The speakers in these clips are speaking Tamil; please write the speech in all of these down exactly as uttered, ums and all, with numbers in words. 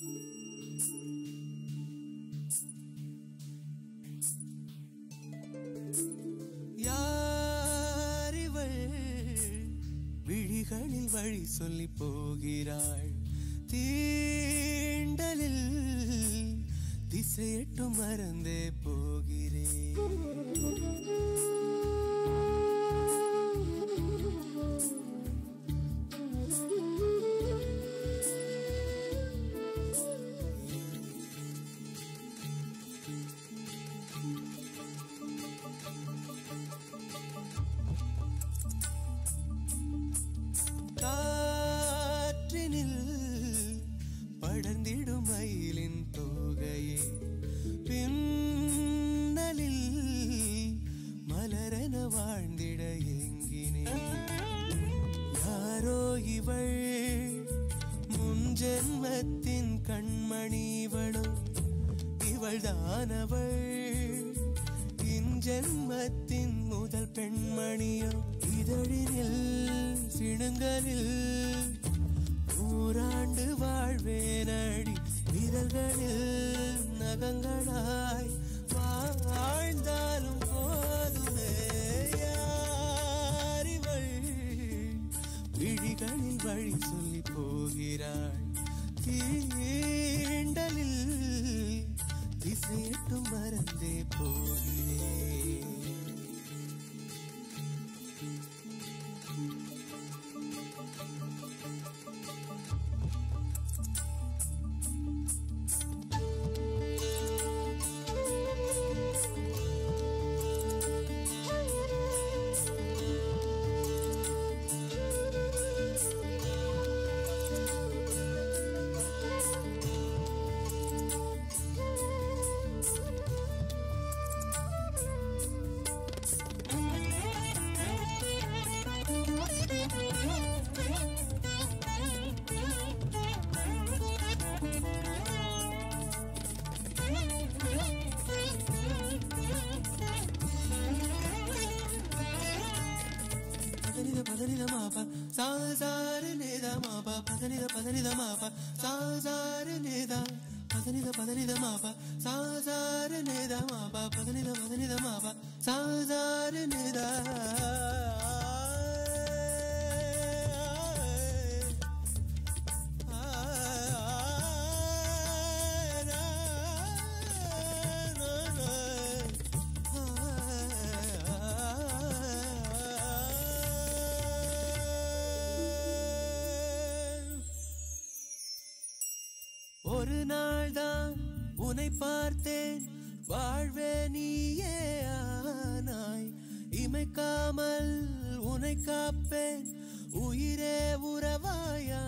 யாரிவள் விழிகளில் வழி சொல்லி போகிறாள் தீண்டலில் திசையட்டும் மறந்தே போகிறேன் படர்ந்திடும் மயிலின் தோகையே பின்னலில் மலரென வாழ்ந்திட எங்கினேன் யாரோ இவள் முன்ஜென்மத்தின் கண்மணிவளோ இவள் தானவள் இன்ஜென்மத்தின் முதல் பெண்மணியோ இதழினில் சிணுங்கலில் நூறாண்டு வாழ்வேனடி விரல்களில் நகங்களாய் வாழ்ந்தாலும் போதுமே யாரிவள் விழிகளில் வழி சொல்லி போகிறாள் தீண்டலில் திசையட்டும் மறந்தே போகிறேன் Sazare neda mapa, padanida padanida mapa, sazare neda, padanida padanida mapa, sazare neda mapa, padanida padanida mapa, sazare neda. ஒரு நாள் தான் உன்னை பார்த்தேன் வாழ்வே நீயே ஆனாய் இமைக்காமல் உன்னை காப்பேன் உயிரே உறவாயா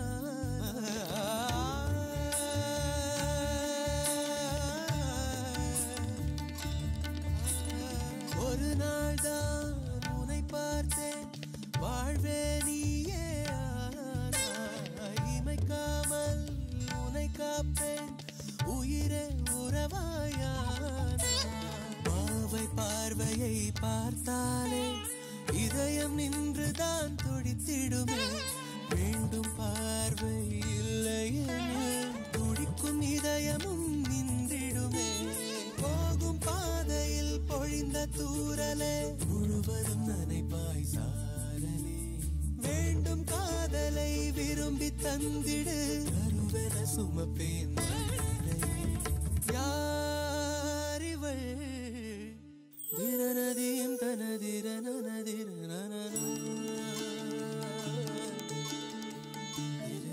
ஒரு நாள் தான் உன்னை பார்த்தேன் வாழ்வே நீயே ஆனாய் இமைக்காமல் உன்னை காப்பேன் உயிரே உறவாயான மாவை பார்வையை பார்த்தாலே இதயம் நின்றுதான் துடித்திடுமே வேண்டும் பார்வை இல்லையே துடிக்கும் இதயமும் நின்றிடுமே போகும் பாதையில் பொழிந்த தூரலே முழுவதும் நனைப்பாய் சாரலே வேண்டும் காதலை விரும்பி தந்திடு கருவென சுமப்பேன் யாரிவள் திரநதியும் தனதிர நனதிர நன